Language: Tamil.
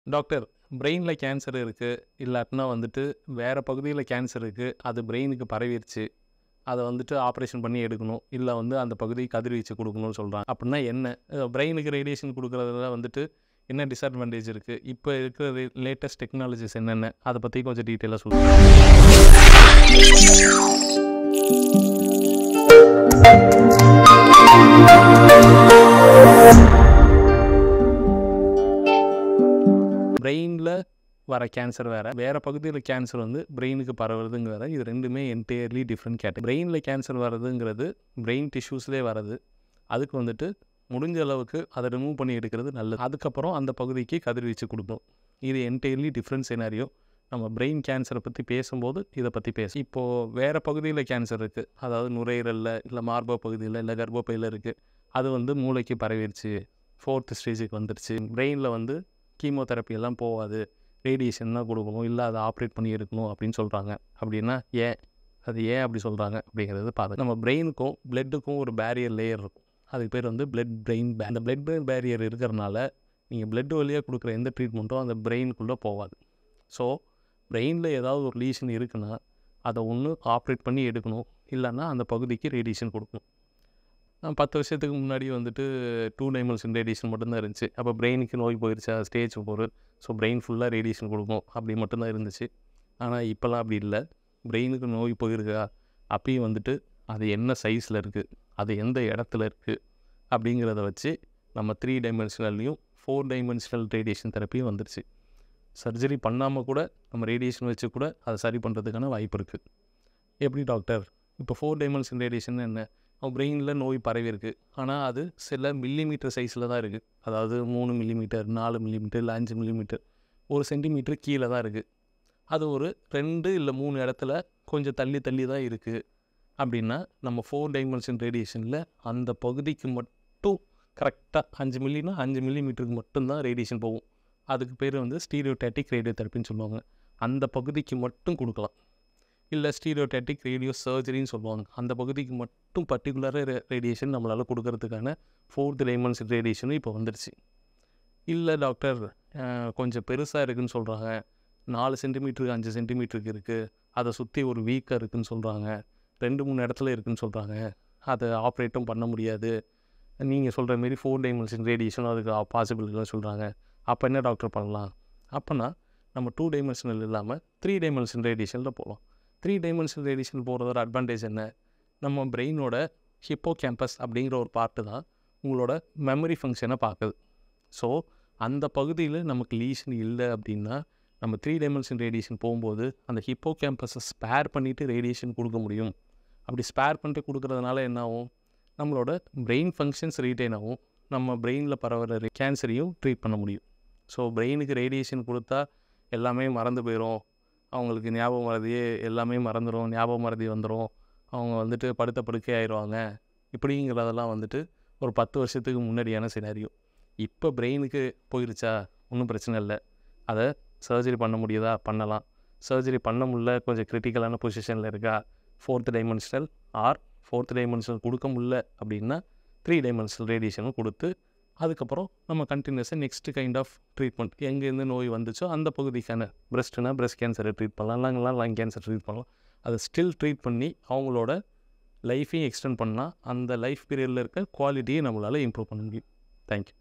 டாக்டர், பிரெயினில் கேன்சர் இருக்குது, இல்லாட்டினா வந்துட்டு வேறு பகுதியில் கேன்சர் இருக்குது, அது பிரெயினுக்கு பரவிருச்சு, அதை வந்துட்டு ஆப்ரேஷன் பண்ணி எடுக்கணும், இல்லை வந்து அந்த பகுதி கதிர்வீச்சு கொடுக்கணும்னு சொல்கிறாங்க. அப்படின்னா என்ன? பிரெயினுக்கு ரேடியேஷன் கொடுக்குறதுல வந்துட்டு என்ன டிஸ்அட்வான்டேஜ் இருக்குது? இப்போ இருக்கிற லேட்டஸ்ட் டெக்னாலஜிஸ் என்னென்ன? அதை பற்றி கொஞ்சம் டீட்டெயிலாக சொல்லுங்கள். பிரெயினில் வர கேன்சர் வேறு பகுதியில் கேன்சர் வந்து பிரெயினுக்கு பரவுறதுங்க வேறு. இது ரெண்டுமே என்டையர்லி டிஃப்ரெண்ட் கேட்டகரி. பிரெயினில் கேன்சர் வர்றதுங்கிறது பிரெயின் டிஷ்யூஸ்லேயே வர்றது. அதுக்கு வந்துட்டு முடிஞ்ச அளவுக்கு அதை ரிமூவ் பண்ணி எடுக்கிறது நல்லது. அதுக்கப்புறம் அந்த பகுதிக்கு கதிர்வீச்சு கொடுக்கணும். இது என்டையர்லி டிஃப்ரெண்ட் சினாரியோ. நம்ம பிரெயின் கேன்சரை பற்றி பேசும்போது இதை பற்றி இப்போது வேறு பகுதியில் கேன்சர் இருக்குது, அதாவது நுரையீரலில் இல்லை மார்பக பகுதியில் இல்லை கர்ப்பப்பையில் இருக்குது, அது வந்து மூளைக்கு பரவிடுச்சு, 4th ஸ்டேஜுக்கு வந்துடுச்சு. பிரெயினில் வந்து கீமோதெரப்பி எல்லாம் போகாது, ரேடியேஷன் தான் கொடுக்கணும், இல்லை அதை ஆப்ரேட் பண்ணி எடுக்கணும் அப்படின்னு சொல்கிறாங்க. அப்படின்னா அது ஏன் அப்படி சொல்கிறாங்க அப்படிங்கிறது பார்த்து. நம்ம பிரெயினுக்கும் பிளட்டுக்கும் ஒரு பேரியர் லேயர் இருக்கும். அதுக்கு பேர் வந்து பிளட் பிரெயின் அந்த பிளட் பிரெயின் பேரியர் இருக்கிறனால நீங்கள் பிளட் வழியாக கொடுக்குற எந்த ட்ரீட்மெண்ட்டும் அந்த பிரெயினுக்குள்ளே போகாது. ஸோ பிரெயினில் ஏதாவது ஒரு லீஷன் இருக்குன்னா அதை ஒன்று ஆப்ரேட் பண்ணி எடுக்கணும், இல்லைன்னா அந்த பகுதிக்கு ரேடியேஷன் கொடுக்கணும். 10 வருஷத்துக்கு முன்னாடி வந்துட்டு 2 டைமென்ஷன் ரேடியேஷன் மட்டும்தான் இருந்துச்சு. அப்போ பிரெயினுக்கு நோய் போயிடுச்சா, ஸ்டேஜ் 4, ஸோ பிரெயின் ஃபுல்லாக ரேடியேஷன் கொடுக்கும் அப்படி மட்டும்தான் இருந்துச்சு. ஆனால் இப்போலாம் அப்படி இல்லை. பிரெயினுக்கு நோய் போயிருக்கா, அப்பயும் வந்துட்டு அது என்ன சைஸில் இருக்குது, அது எந்த இடத்துல இருக்குது அப்படிங்கிறத வச்சு நம்ம 3 டைமென்ஷனல்லையும் 4 டைமென்ஷனல் ரேடியேஷன் தெரப்பியும் வந்துடுச்சு. சர்ஜரி பண்ணாமல் கூட நம்ம ரேடியேஷன் வச்சு கூட அதை சரி பண்ணுறதுக்கான வாய்ப்பு இருக்குது. எப்படி டாக்டர்? இப்போ 4 டைமென்ஷன் ரேடியேஷன் என்ன? பிரெயினில் நோய் பரவி இருக்குது, ஆனால் அது சில மில்லிமீட்டர் சைஸில் தான் இருக்குது. அதாவது 3 மில்லிமீட்டர், 4 மில்லிமீட்டர், இல்லை 5 மில்லிமீட்டர், 1 சென்டிமீட்டர் கீழே தான் இருக்குது. அது ஒரு 2 இல்லை 3 இடத்துல கொஞ்சம் தள்ளி தான் இருக்குது. அப்படின்னா நம்ம 4 டைமென்ஷன் ரேடியேஷனில் அந்த பகுதிக்கு மட்டும் கரெக்டாக 5 மில்லினா 5 மில்லிமீட்டருக்கு மட்டும்தான் ரேடியேஷன் போகும். அதுக்கு பேர் வந்து ஸ்டீரியோடாட்டிக் ரேடியோதெரப்பின்னு சொல்லுவாங்க. அந்த பகுதிக்கு மட்டும் கொடுக்கலாம். இல்லை ஸ்டீரியோடாட்டிக் ரேடியோ சர்ஜரின்னு சொல்லுவாங்க. அந்த பகுதிக்கு மட்டும் பர்டிகுலராக ரேடியேஷன் நம்மளால் கொடுக்கறதுக்கான 4th டைமென்ஷன் ரேடியேஷனும் இப்போ வந்துடுச்சு. இல்லை டாக்டர், கொஞ்சம் பெருசாக இருக்குதுன்னு சொல்கிறாங்க, 4 சென்டிமீட்டருக்கு 5 சென்டிமீட்டருக்கு இருக்குது, அதை சுற்றி ஒரு வீக்காக இருக்குதுன்னு சொல்கிறாங்க, 2-3 இடத்துல இருக்குதுன்னு சொல்கிறாங்க, அதை ஆப்ரேட்டும் பண்ண முடியாது, நீங்கள் சொல்கிற மாரி 4 டைமென்ஷன் ரேடியேஷனும் அதுக்கு பாசிபிலிட்டிலாம் சொல்கிறாங்க. அப்போ என்ன டாக்டர் பண்ணலாம்? அப்போனா நம்ம 2 டைமென்ஷனல் இல்லாமல் 3 டைமென்ஷன் ரேடியேஷனில் போகலாம். 3 டைமென்ஷனல் ரேடியேஷன் போகிறதோட அட்வான்டேஜ் என்ன? நம்ம பிரெயினோட ஹிப்போ கேம்பஸ் அப்படிங்கிற ஒரு பார்ட்டு தான் உங்களோட மெமரி ஃபங்க்ஷனை பார்க்குது. ஸோ அந்த பகுதியில் நமக்கு லீஷன் இல்லை அப்படின்னா நம்ம 3 டைமென்ஷன் ரேடியேஷன் போகும்போது அந்த ஹிப்போ கேம்பஸை ஸ்பேர் பண்ணிவிட்டு ரேடியேஷன் கொடுக்க முடியும். அப்படி ஸ்பேர் பண்ணிட்டு கொடுக்குறதுனால என்ன ஆகும்? நம்மளோட பிரெயின் ஃபங்க்ஷன்ஸ் ரீட்டைன் ஆகும், நம்ம பிரெயினில் பரவுற கேன்சரையும் ட்ரீட் பண்ண முடியும். ஸோ பிரெயினுக்கு ரேடியேஷன் கொடுத்தா எல்லாமே மறந்து போயிடும், அவங்களுக்கு ஞாபகம் மறதியே எல்லாமே மறந்துடும், ஞாபகம் மறதி வந்துடும், அவங்க வந்துட்டு படுத்த படுக்கை ஆயிடுவாங்க, இப்படிங்கிறதெல்லாம் வந்துட்டு ஒரு 10 வருஷத்துக்கு முன்னாடியான சினாரியோ. இப்போ பிரெயினுக்கு போயிருச்சா ஒன்றும் பிரச்சனை இல்லை, அதை சர்ஜரி பண்ண முடியுதா, பண்ணலாம். சர்ஜரி பண்ண முடியல, கொஞ்சம் கிரிட்டிக்கலான பொசிஷனில் இருக்கா, 4th dimensional R 4th dimensional கொடுக்க முடியல அப்படின்னா 3 டைமென்ஷனல் ரேடியேஷனும் கொடுத்து அதுக்கப்புறம் நம்ம கண்டினியூஸாக நெக்ஸ்ட் கைண்ட் ஆஃப் ட்ரீட்மெண்ட் எங்கேருந்து நோய் வந்துச்சோ அந்த பகுதிக்கான பிரெஸ்ட்னா பிரெஸ்ட் கேன்சரை ட்ரீட் பண்ணலாம், லங் கேன்சர் ட்ரீட் பண்ணலாம். அதை ஸ்டில் ட்ரீட் பண்ணி அவங்களோட லைஃப்பையும் எக்ஸ்டெண்ட் பண்ணால் அந்த லைஃப் பீரியடில் இருக்க குவாலிட்டியை நம்மளால் இம்ப்ரூவ் பண்ண முடியும். தேங்க்யூ.